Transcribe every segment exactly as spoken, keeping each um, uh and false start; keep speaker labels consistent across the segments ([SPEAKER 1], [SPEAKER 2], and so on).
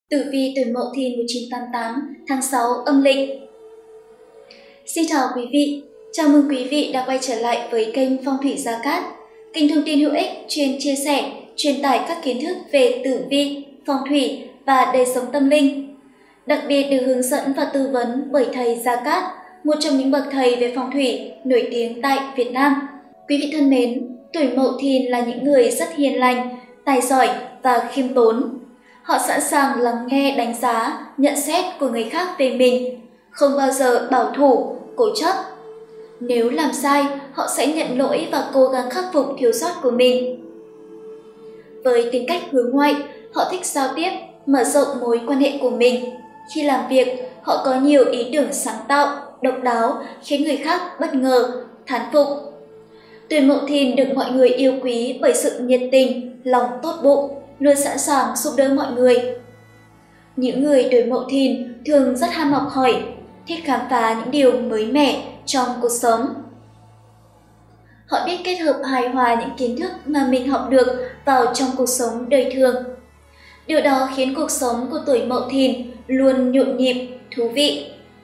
[SPEAKER 1] Tử vi tuổi Mậu Thìn một nghìn chín trăm tám mươi tám tháng sáu âm lịch. Xin chào quý vị, chào mừng quý vị đã quay trở lại với kênh Phong thủy Gia Cát, kênh thông tin hữu ích chuyên chia sẻ, truyền tải các kiến thức về tử vi, phong thủy và đời sống tâm linh. Đặc biệt được hướng dẫn và tư vấn bởi thầy Gia Cát, một trong những bậc thầy về phong thủy nổi tiếng tại Việt Nam. Quý vị thân mến, tuổi Mậu Thìn là những người rất hiền lành, tài giỏi và khiêm tốn. Họ sẵn sàng lắng nghe, đánh giá, nhận xét của người khác về mình, không bao giờ bảo thủ, cố chấp. Nếu làm sai, họ sẽ nhận lỗi và cố gắng khắc phục thiếu sót của mình. Với tính cách hướng ngoại, họ thích giao tiếp, mở rộng mối quan hệ của mình. Khi làm việc, họ có nhiều ý tưởng sáng tạo, độc đáo, khiến người khác bất ngờ, thán phục. Tuổi Mậu Thìn được mọi người yêu quý bởi sự nhiệt tình, lòng tốt bụng, luôn sẵn sàng giúp đỡ mọi người. Những người tuổi Mậu Thìn thường rất ham học hỏi, thích khám phá những điều mới mẻ trong cuộc sống. Họ biết kết hợp hài hòa những kiến thức mà mình học được vào trong cuộc sống đời thường. Điều đó khiến cuộc sống của tuổi Mậu Thìn luôn nhộn nhịp, thú vị.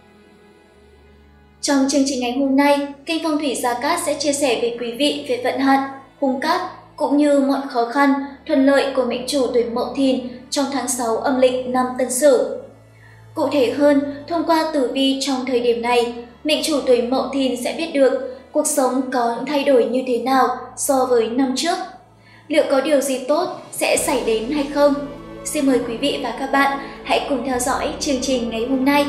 [SPEAKER 1] Trong chương trình ngày hôm nay, kênh Phong thủy Gia Cát sẽ chia sẻ với quý vị về vận hạn, hung cát cũng như mọi khó khăn, thuận lợi của mệnh chủ tuổi Mậu Thìn trong tháng sáu âm lịch năm Tân Sửu. Cụ thể hơn, thông qua tử vi trong thời điểm này, mệnh chủ tuổi Mậu Thìn sẽ biết được cuộc sống có những thay đổi như thế nào so với năm trước. Liệu có điều gì tốt sẽ xảy đến hay không? Xin mời quý vị và các bạn hãy cùng theo dõi chương trình ngày hôm nay.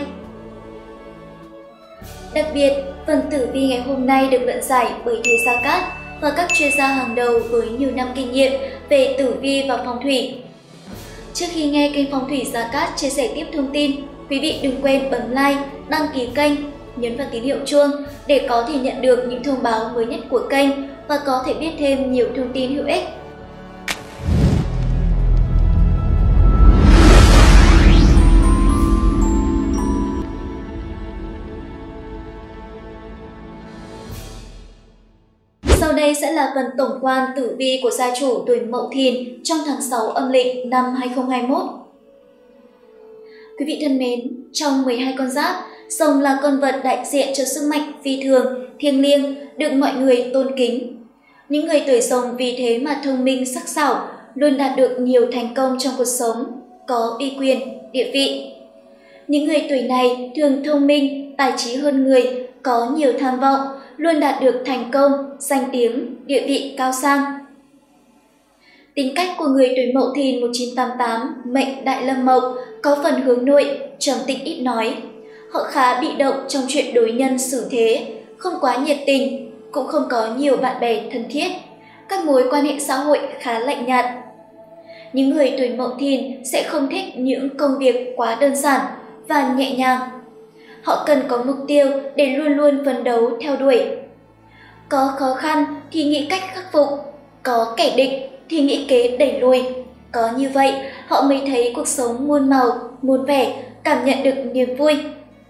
[SPEAKER 1] Đặc biệt, phần tử vi ngày hôm nay được luận giải bởi thầy Gia Cát và các chuyên gia hàng đầu với nhiều năm kinh nghiệm về tử vi và phong thủy. Trước khi nghe kênh Phong thủy Gia Cát chia sẻ tiếp thông tin, quý vị đừng quên bấm like, đăng ký kênh, nhấn vào tín hiệu chuông để có thể nhận được những thông báo mới nhất của kênh và có thể biết thêm nhiều thông tin hữu ích. Sau đây sẽ là phần tổng quan tử vi của gia chủ tuổi Mậu Thìn trong tháng sáu âm lịch năm hai nghìn không trăm hai mươi mốt. Quý vị thân mến, trong mười hai con giáp, rồng là con vật đại diện cho sức mạnh phi thường, thiêng liêng, được mọi người tôn kính. Những người tuổi rồng vì thế mà thông minh sắc sảo, luôn đạt được nhiều thành công trong cuộc sống, có uy quyền, địa vị. Những người tuổi này thường thông minh, tài trí hơn người, có nhiều tham vọng, luôn đạt được thành công, danh tiếng, địa vị cao sang. Tính cách của người tuổi Mậu Thìn một nghìn chín trăm tám mươi tám, mệnh Đại Lâm Mộc, có phần hướng nội, trầm tĩnh ít nói. Họ khá bị động trong chuyện đối nhân xử thế, không quá nhiệt tình, cũng không có nhiều bạn bè thân thiết. Các mối quan hệ xã hội khá lạnh nhạt. Những người tuổi Mậu Thìn sẽ không thích những công việc quá đơn giản và nhẹ nhàng. Họ cần có mục tiêu để luôn luôn phấn đấu theo đuổi. Có khó khăn thì nghĩ cách khắc phục, có kẻ địch thì nghĩ kế đẩy lùi. Có như vậy, họ mới thấy cuộc sống muôn màu, muôn vẻ, cảm nhận được niềm vui.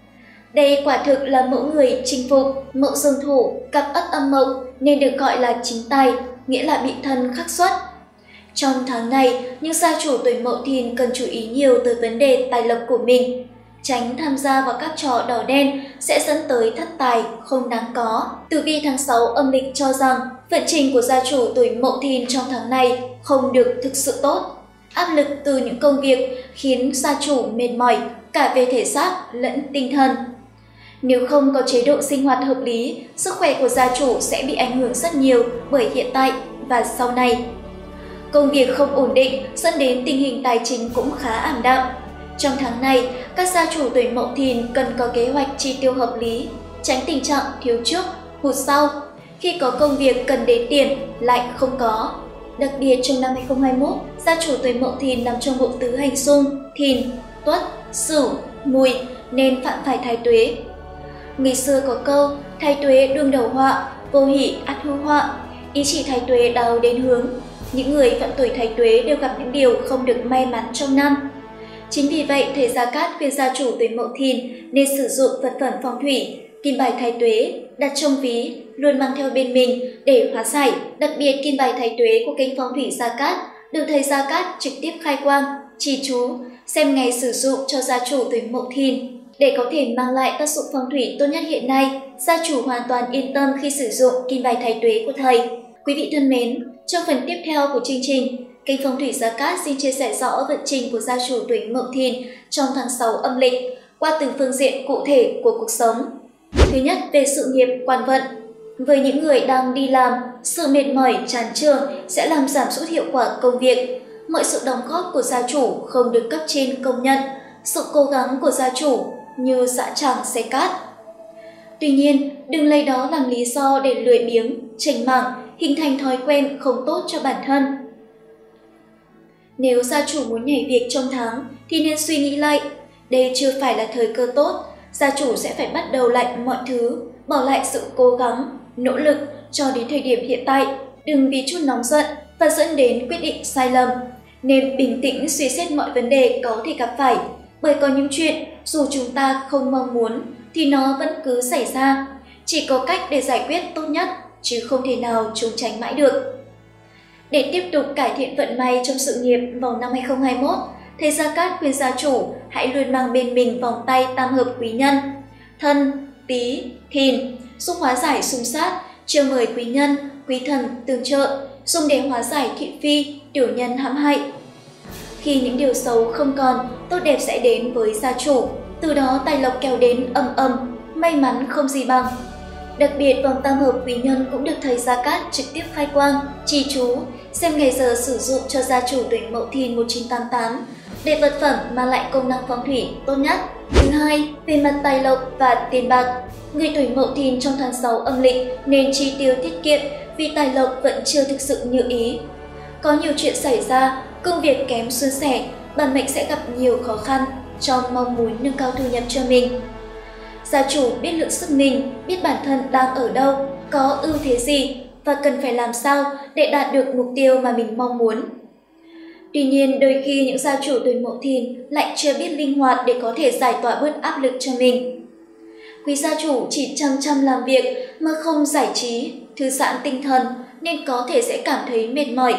[SPEAKER 1] Đây quả thực là mẫu người chinh phục. Mậu Dương Thổ, cặp ất âm mộc nên được gọi là chính tài, nghĩa là bị thân khắc xuất. Trong tháng này, những gia chủ tuổi Mậu Thìn cần chú ý nhiều tới vấn đề tài lộc của mình. Tránh tham gia vào các trò đỏ đen sẽ dẫn tới thất tài không đáng có. Tử vi tháng sáu âm lịch cho rằng vận trình của gia chủ tuổi Mậu Thìn trong tháng này không được thực sự tốt. Áp lực từ những công việc khiến gia chủ mệt mỏi cả về thể xác lẫn tinh thần. Nếu không có chế độ sinh hoạt hợp lý, sức khỏe của gia chủ sẽ bị ảnh hưởng rất nhiều bởi hiện tại và sau này. Công việc không ổn định dẫn đến tình hình tài chính cũng khá ảm đạm. Trong tháng này, các gia chủ tuổi Mậu Thìn cần có kế hoạch chi tiêu hợp lý, tránh tình trạng thiếu trước, hụt sau, khi có công việc cần đến tiền lại không có. Đặc biệt trong năm hai nghìn không trăm hai mươi mốt, gia chủ tuổi Mậu Thìn nằm trong bộ tứ hành xung Thìn, Tuất, Sửu, Mùi nên phạm phải thái tuế. Người xưa có câu thái tuế đương đầu họa, vô hỷ ắt hữu họa, ý chỉ thái tuế đau đến hướng. Những người phạm tuổi thái tuế đều gặp những điều không được may mắn trong năm. Chính vì vậy, thầy Gia Cát khuyên gia chủ tuổi Mậu Thìn nên sử dụng vật phẩm phong thủy, kim bài thái tuế, đặt trong ví, luôn mang theo bên mình để hóa giải. Đặc biệt, kim bài thái tuế của kênh Phong thủy Gia Cát được thầy Gia Cát trực tiếp khai quang, trì chú, xem ngày sử dụng cho gia chủ tuổi Mậu Thìn. Để có thể mang lại tác dụng phong thủy tốt nhất hiện nay, gia chủ hoàn toàn yên tâm khi sử dụng kim bài thái tuế của thầy. Quý vị thân mến, trong phần tiếp theo của chương trình, kênh Phong thủy Gia Cát xin chia sẻ rõ vận trình của gia chủ tuổi Mậu Thìn trong tháng sáu âm lịch qua từng phương diện cụ thể của cuộc sống. Thứ nhất, về sự nghiệp quan vận. Với những người đang đi làm, sự mệt mỏi, chán chường sẽ làm giảm sút hiệu quả công việc. Mọi sự đóng góp của gia chủ không được cấp trên công nhận, sự cố gắng của gia chủ như dã tràng xe cát. Tuy nhiên, đừng lấy đó làm lý do để lười biếng, chểnh mảng, hình thành thói quen không tốt cho bản thân. Nếu gia chủ muốn nhảy việc trong tháng thì nên suy nghĩ lại, đây chưa phải là thời cơ tốt, gia chủ sẽ phải bắt đầu lại mọi thứ, bỏ lại sự cố gắng, nỗ lực cho đến thời điểm hiện tại. Đừng vì chút nóng giận và dẫn đến quyết định sai lầm, nên bình tĩnh suy xét mọi vấn đề có thể gặp phải, bởi có những chuyện dù chúng ta không mong muốn thì nó vẫn cứ xảy ra, chỉ có cách để giải quyết tốt nhất, chứ không thể nào trốn tránh mãi được. Để tiếp tục cải thiện vận may trong sự nghiệp vào năm hai không hai mốt, thầy Gia Cát khuyên gia chủ hãy luôn mang bên mình vòng tay tam hợp quý nhân Thân, Tý, Thìn, giúp hóa giải xung sát, chiêu mời quý nhân, quý thần tương trợ, dùng để hóa giải thị phi, tiểu nhân hãm hại. Khi những điều xấu không còn, tốt đẹp sẽ đến với gia chủ, từ đó tài lộc kéo đến ầm ầm, may mắn không gì bằng. Đặc biệt, vòng tam hợp quý nhân cũng được thầy Gia Cát trực tiếp khai quang, trì chú, xem ngày giờ sử dụng cho gia chủ tuổi Mậu Thìn một chín tám tám để vật phẩm mang lại công năng phong thủy tốt nhất. Thứ hai, về mặt tài lộc và tiền bạc, người tuổi Mậu Thìn trong tháng sáu âm lịch nên chi tiêu tiết kiệm vì tài lộc vẫn chưa thực sự như ý. Có nhiều chuyện xảy ra, công việc kém suôn sẻ, bản mệnh sẽ gặp nhiều khó khăn trong mong muốn nâng cao thu nhập cho mình. Gia chủ biết lượng sức mình, biết bản thân đang ở đâu, có ưu thế gì và cần phải làm sao để đạt được mục tiêu mà mình mong muốn. Tuy nhiên, đôi khi những gia chủ tuổi Mậu Thìn lại chưa biết linh hoạt để có thể giải tỏa bớt áp lực cho mình. Quý gia chủ chỉ chăm chăm làm việc mà không giải trí, thư giãn tinh thần nên có thể sẽ cảm thấy mệt mỏi.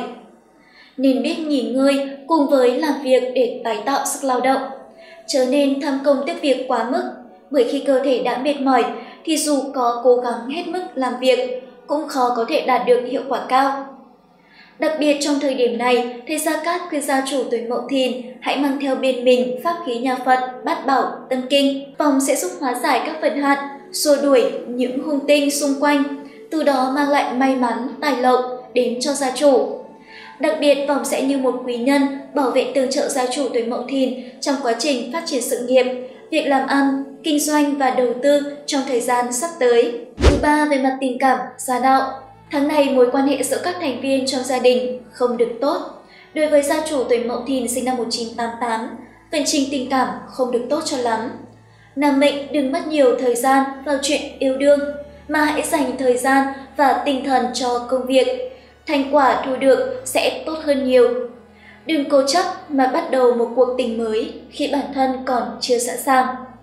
[SPEAKER 1] Nên biết nghỉ ngơi cùng với làm việc để tái tạo sức lao động, chớ nên tham công tiếc việc quá mức, bởi khi cơ thể đã mệt mỏi thì dù có cố gắng hết mức làm việc cũng khó có thể đạt được hiệu quả cao. Đặc biệt trong thời điểm này, thầy Gia Cát khuyên gia chủ tuổi Mậu Thìn hãy mang theo bên mình pháp khí nhà Phật, Bát Bảo, Tâm Kinh. Vòng sẽ giúp hóa giải các vận hạn, xua đuổi những hung tinh xung quanh, từ đó mang lại may mắn, tài lộc đến cho gia chủ. Đặc biệt, vòng sẽ như một quý nhân bảo vệ tương trợ gia chủ tuổi Mậu Thìn trong quá trình phát triển sự nghiệp, việc làm ăn, kinh doanh và đầu tư trong thời gian sắp tới. Thứ ba, về mặt tình cảm, gia đạo. Tháng này, mối quan hệ giữa các thành viên trong gia đình không được tốt. Đối với gia chủ tuổi Mậu Thìn sinh năm một chín tám tám, vận trình tình cảm không được tốt cho lắm. Nam mệnh đừng mất nhiều thời gian vào chuyện yêu đương, mà hãy dành thời gian và tinh thần cho công việc. Thành quả thu được sẽ tốt hơn nhiều. Đừng cố chấp mà bắt đầu một cuộc tình mới khi bản thân còn chưa sẵn sàng.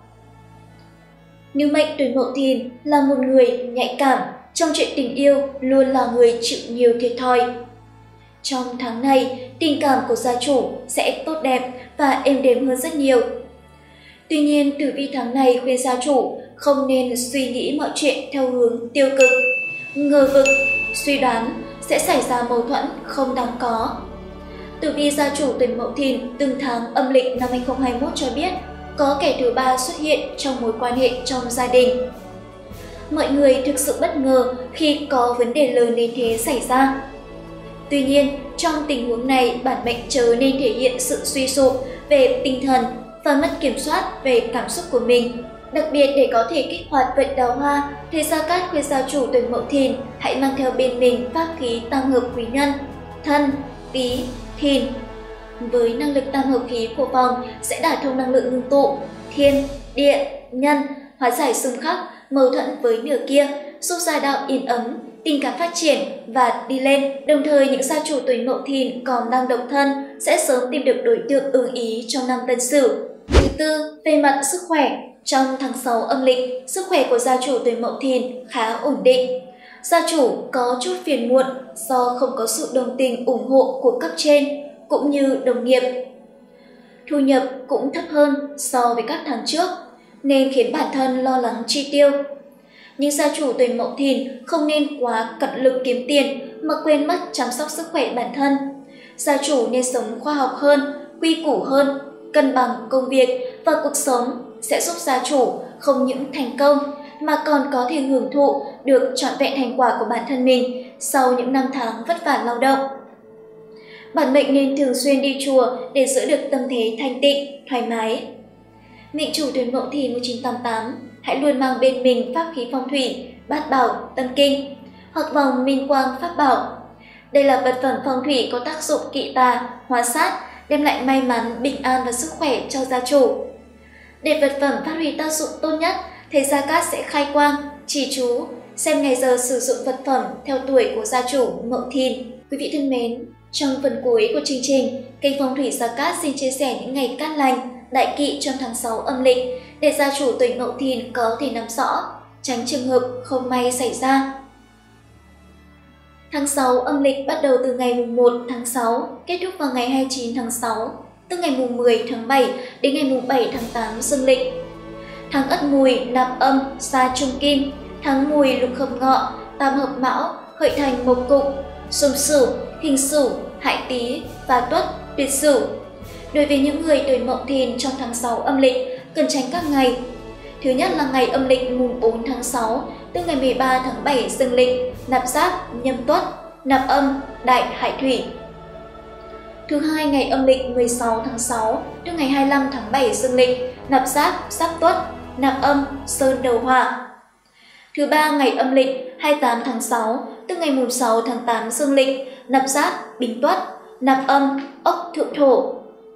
[SPEAKER 1] Nữ mệnh tuổi Mậu Thìn là một người nhạy cảm, trong chuyện tình yêu luôn là người chịu nhiều thiệt thòi. Trong tháng này, tình cảm của gia chủ sẽ tốt đẹp và êm đềm hơn rất nhiều. Tuy nhiên, tử vi tháng này khuyên gia chủ không nên suy nghĩ mọi chuyện theo hướng tiêu cực, ngờ vực, suy đoán sẽ xảy ra mâu thuẫn không đáng có. Tử vi gia chủ tuổi Mậu Thìn từng tháng âm lịch năm hai không hai mốt cho biết có kẻ thứ ba xuất hiện trong mối quan hệ trong gia đình. Mọi người thực sự bất ngờ khi có vấn đề lớn đến thế xảy ra. Tuy nhiên, trong tình huống này, bản mệnh chớ nên thể hiện sự suy sụp về tinh thần và mất kiểm soát về cảm xúc của mình. Đặc biệt, để có thể kích hoạt vận đào hoa, thầy Gia Cát khuyên gia chủ tuổi Mậu Thìn hãy mang theo bên mình pháp khí tam hợp quý nhân Thân, Tý, Thìn. Với năng lực tam hợp khí của vòng sẽ đả thông năng lượng ngưng tụ thiên, địa, nhân, hóa giải xung khắc, mâu thuẫn với nửa kia, giúp gia đạo yên ấm, tình cảm phát triển và đi lên. Đồng thời, những gia chủ tuổi Mậu Thìn còn đang độc thân sẽ sớm tìm được đối tượng ưng ý trong năm Tân Sửu. Thứ tư, về mặt sức khỏe. Trong tháng sáu âm lịch, sức khỏe của gia chủ tuổi Mậu Thìn khá ổn định. Gia chủ có chút phiền muộn do không có sự đồng tình ủng hộ của cấp trên cũng như đồng nghiệp. Thu nhập cũng thấp hơn so với các tháng trước, nên khiến bản thân lo lắng chi tiêu. Nhưng gia chủ tuổi Mậu Thìn không nên quá cật lực kiếm tiền mà quên mất chăm sóc sức khỏe bản thân. Gia chủ nên sống khoa học hơn, quy củ hơn, cân bằng công việc và cuộc sống sẽ giúp gia chủ không những thành công mà còn có thể hưởng thụ được trọn vẹn thành quả của bản thân mình sau những năm tháng vất vả lao động. Bản mệnh nên thường xuyên đi chùa để giữ được tâm thế thanh tịnh, thoải mái. Mệnh chủ tuổi Mậu Thìn một nghìn chín trăm tám mươi tám hãy luôn mang bên mình pháp khí phong thủy, bát bảo, tâm kinh hoặc vòng minh quang pháp bảo. Đây là vật phẩm phong thủy có tác dụng kỵ tà, hóa sát, đem lại may mắn, bình an và sức khỏe cho gia chủ. Để vật phẩm phát huy tác dụng tốt nhất, thầy Gia Cát sẽ khai quang, chỉ chú, xem ngày giờ sử dụng vật phẩm theo tuổi của gia chủ Mậu Thìn. Quý vị thân mến, trong phần cuối của chương trình, kênh Phong thủy Gia Cát xin chia sẻ những ngày cát lành, đại kỵ trong tháng sáu âm lịch để gia chủ tuổi Mậu Thìn có thể nắm rõ, tránh trường hợp không may xảy ra. Tháng sáu âm lịch bắt đầu từ ngày mùng một tháng sáu, kết thúc vào ngày hai mươi chín tháng sáu, từ ngày mùng mười tháng bảy đến ngày mùng bảy tháng tám dương lịch. Tháng Ất Mùi, nạp âm, sa trung kim, tháng Mùi lục hợp ngọ, tam hợp mão, hợi thành mộc cục, xung sửu, thìn sửu, hại tý và tuất, tuyệt sửu. Đối với những người tuổi Mậu Thìn trong tháng sáu âm lịch, cần tránh các ngày. Thứ nhất là ngày âm lịch mùng bốn tháng sáu, từ ngày mười ba tháng bảy dương lịch, nạp giáp, nhâm tuất, nạp âm, đại hại thủy. Thứ hai ngày âm lịch mười sáu tháng sáu, từ ngày hai mươi lăm tháng bảy dương lịch, nạp giáp, giáp tuất, nạp âm, sơn đầu hỏa. Thứ ba ngày âm lịch hai mươi tám tháng sáu, từ ngày mùng sáu tháng tám dương lịch, nạp giáp, bính tuất, nạp âm, ốc thượng thổ.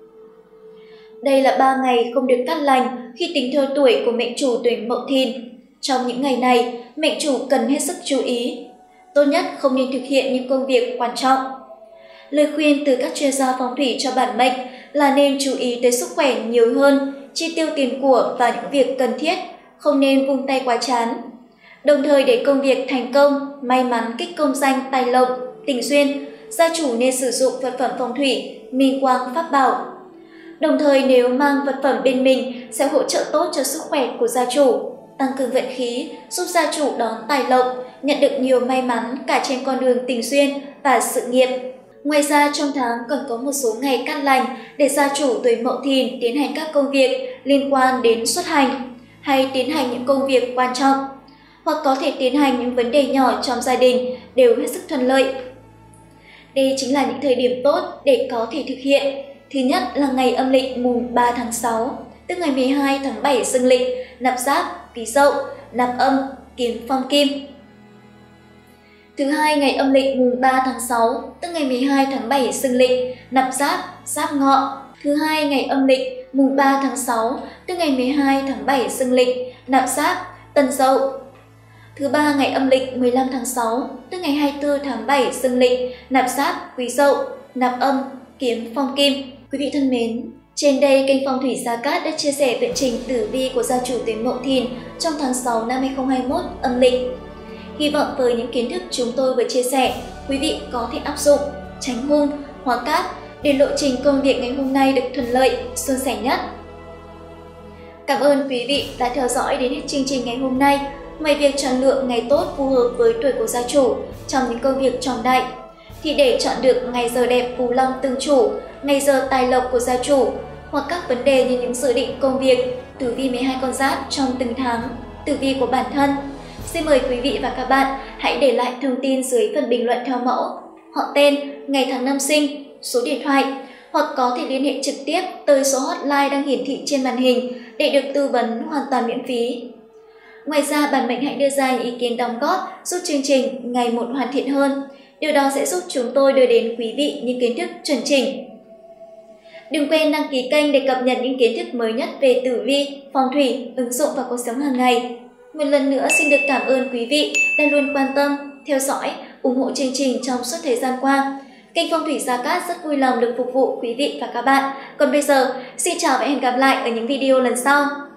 [SPEAKER 1] Đây là ba ngày không được cát lành khi tính theo tuổi của mệnh chủ tuổi Mậu Thìn. Trong những ngày này, mệnh chủ cần hết sức chú ý. Tốt nhất không nên thực hiện những công việc quan trọng. Lời khuyên từ các chuyên gia phong thủy cho bản mệnh là nên chú ý tới sức khỏe nhiều hơn, chi tiêu tiền của và những việc cần thiết, không nên vung tay quá chán. Đồng thời để công việc thành công, may mắn kích công danh, tài lộc, tình duyên, gia chủ nên sử dụng vật phẩm phong thủy, minh quang pháp bảo. Đồng thời nếu mang vật phẩm bên mình sẽ hỗ trợ tốt cho sức khỏe của gia chủ, tăng cường vận khí, giúp gia chủ đón tài lộc, nhận được nhiều may mắn cả trên con đường tình duyên và sự nghiệp. Ngoài ra trong tháng còn có một số ngày cát lành để gia chủ tuổi Mậu Thìn tiến hành các công việc liên quan đến xuất hành hay tiến hành những công việc quan trọng, hoặc có thể tiến hành những vấn đề nhỏ trong gia đình đều hết sức thuận lợi. Đây chính là những thời điểm tốt để có thể thực hiện. Thứ nhất là ngày âm lịch mùng ba tháng sáu, tức ngày mười hai tháng bảy dương lịch, nạp giáp, Quý Dậu, nạp âm, kiếm phong kim. Thứ hai ngày âm lịch mùng ba tháng sáu, tức ngày mười hai tháng bảy dương lịch, nạp giáp, Giáp Ngọ. Thứ hai ngày âm lịch mùng ba tháng sáu, tức ngày mười hai tháng bảy dương lịch, nạp giáp, Tân Dậu. Thứ ba ngày âm lịch mười lăm tháng sáu, tức ngày hai mươi tư tháng bảy dương lịch, nạp giáp, Quý Dậu, nạp âm, kiếm phong kim. Quý vị thân mến, trên đây kênh Phong thủy Gia Cát đã chia sẻ vận trình tử vi của gia chủ tuổi Mậu Thìn trong tháng sáu năm hai không hai mốt âm lịch. Hy vọng với những kiến thức chúng tôi vừa chia sẻ, quý vị có thể áp dụng, tránh hung, hóa cát để lộ trình công việc ngày hôm nay được thuận lợi, suôn sẻ nhất. Cảm ơn quý vị đã theo dõi đến hết chương trình ngày hôm nay. Ngoài việc chọn lựa ngày tốt phù hợp với tuổi của gia chủ trong những công việc trọng đại, thì để chọn được ngày giờ đẹp phù long tương chủ, ngày giờ tài lộc của gia chủ, hoặc các vấn đề như những dự định công việc, tử vi mười hai con giáp trong từng tháng, tử vi của bản thân, xin mời quý vị và các bạn hãy để lại thông tin dưới phần bình luận theo mẫu, họ tên, ngày tháng năm sinh, số điện thoại, hoặc có thể liên hệ trực tiếp tới số hotline đang hiển thị trên màn hình để được tư vấn hoàn toàn miễn phí. Ngoài ra, bản mệnh hãy đưa ra những ý kiến đóng góp giúp chương trình ngày một hoàn thiện hơn. Điều đó sẽ giúp chúng tôi đưa đến quý vị những kiến thức chuẩn chỉnh. Đừng quên đăng ký kênh để cập nhật những kiến thức mới nhất về tử vi, phong thủy, ứng dụng vào cuộc sống hàng ngày. Một lần nữa xin được cảm ơn quý vị đã luôn quan tâm, theo dõi, ủng hộ chương trình trong suốt thời gian qua. Kênh Phong thủy Gia Cát rất vui lòng được phục vụ quý vị và các bạn. Còn bây giờ, xin chào và hẹn gặp lại ở những video lần sau.